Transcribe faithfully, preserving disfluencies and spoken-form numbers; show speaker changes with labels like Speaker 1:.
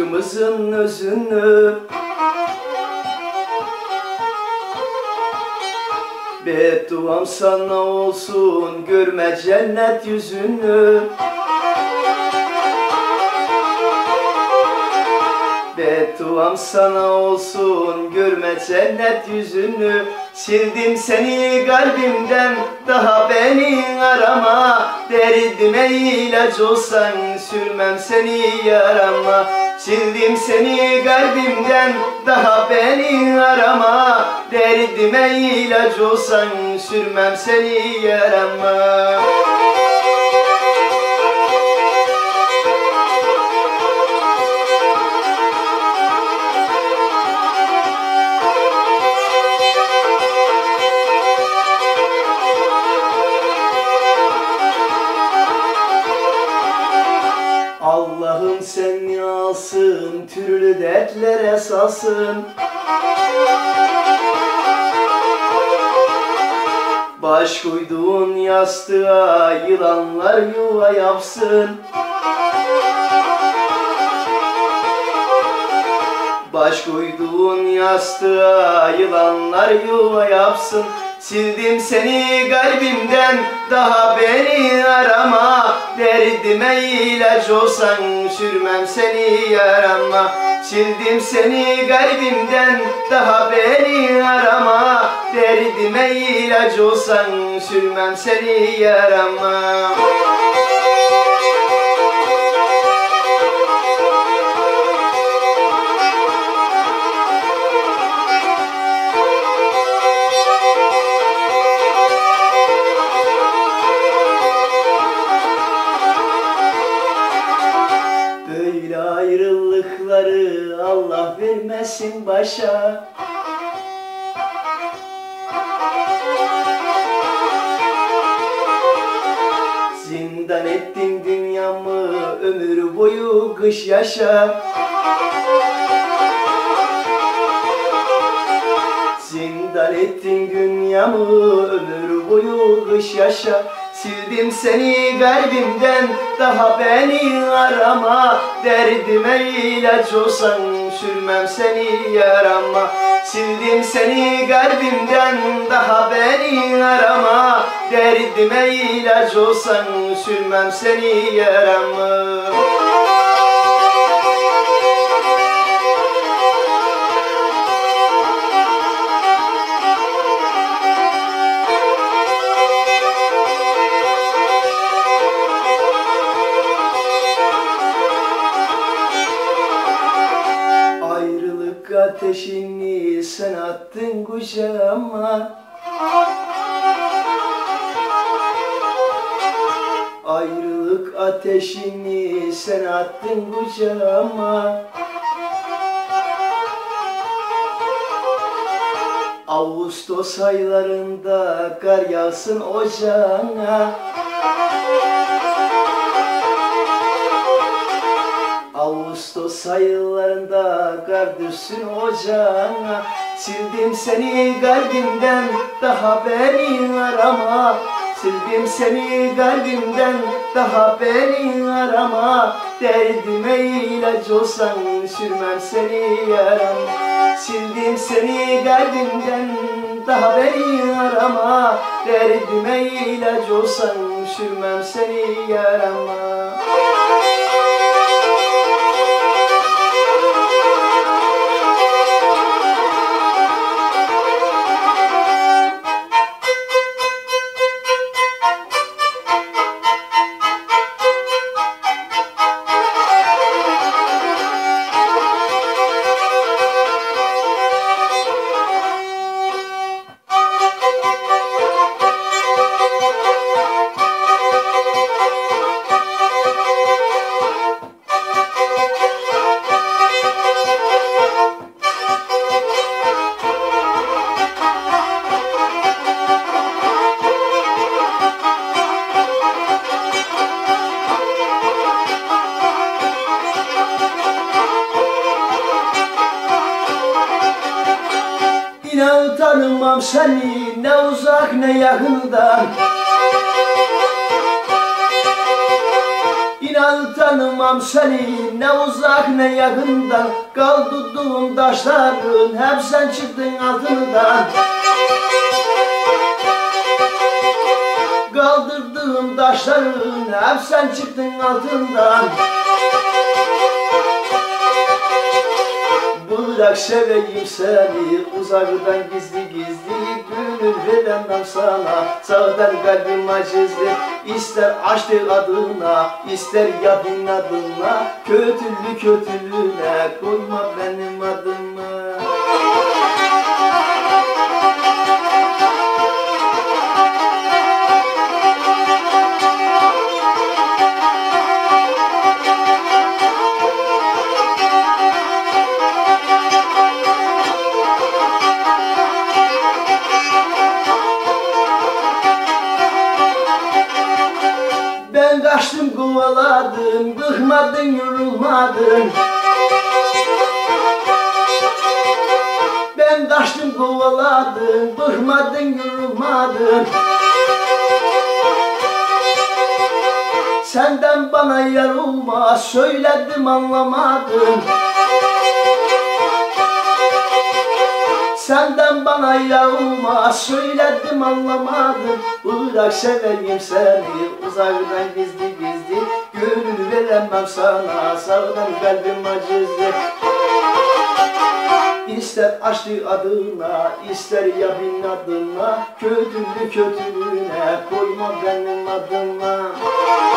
Speaker 1: aşkımızın özünü. Bedduam sana olsun, görme cennet yüzünü. Bedduam sana olsun, görme cennet yüzünü. Sildim seni kalbimden, daha beni arama. Derdime ilaç olsan, sürmem seni yarama. Sildim seni kalbimden, daha beni arama. Derdime ilaç olsan, sürmem seni yarama. Allah'ım seni alsın, türlü dertlere salsın. Baş koyduğun yastığa yılanlar yuva yapsın. Baş koyduğun yastığa yılanlar yuva yapsın. Sildim seni kalbimden, daha beni arama. Derdime ilaç olsan, sürmem seni yarama. Sildim seni kalbimden, daha beni arama. Derdime ilaç olsan, sürmem seni yarama. Böyle ayrılıkları Allah vermesin başa. Zindan ettin dünyamı, ömür boyu kış yaşa. Zindan ettin dünyamı, ömür boyu kış yaşa. Sildim seni kalbimden, daha beni arama. Derdime ilaç olsan, sürmem seni yarama. Sildim seni kalbimden, daha beni arama. Derdime ilaç olsan, sürmem seni yarama. Ateşini sen attın kucağıma. Ayrılık ateşini sen attın kucağıma. Ağustos aylarında kar yağsın ocağına. Ağustos aylarında kar düşsün ocağına. Sildim seni kalbimden, daha beni arama. Sildim seni kalbimden, daha beni arama. Derdime ilaç olsan, sürmem seni yarama. Sildim seni kalbimden, daha beni arama. Derdime ilaç olsan, sürmem seni yarama. İnan tanımam seni ne uzak ne yakından. inan tanımam seni, ne uzak ne yakından. Kaldırdığım taşların hep sen çıktın altından. Kaldırdığım taşların hep sen çıktın altından. Bırak seveyim seni, uzaktan gizli gizli. Gönül veremem sana, sağdan kalbim acizli. İster aşk adına, ister yadın adına. Kötülü kötülüğüne koyma benim adımı. Ben kaçtım kovaladım, bıkmadın yorulmadın. Ben kaçtım kovaladım, bıkmadın yorulmadın. Senden bana yar olmaz, söyledim anlamadın. Senden bana yar olmaz, söyledim anlamadım. Bırak seveyim seni, uzaktan gizli gizli. Gönül veremem sana, sağdan kalbim acizli. İster aşk adına, ister yabin adına. Kötülü kötülüğüne koyma benim adıma.